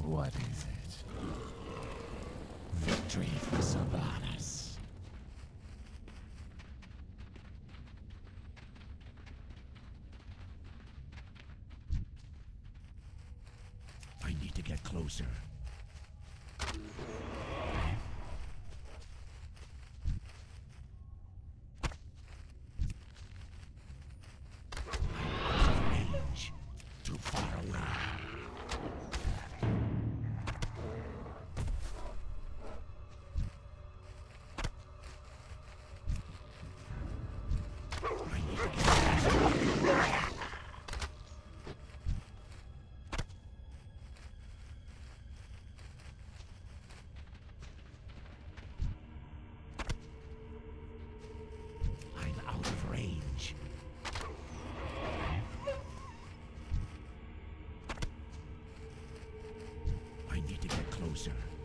What is it? Victory for Sylvanas. I need to get closer. Range. Too far away. I'm out of range. I need to get closer.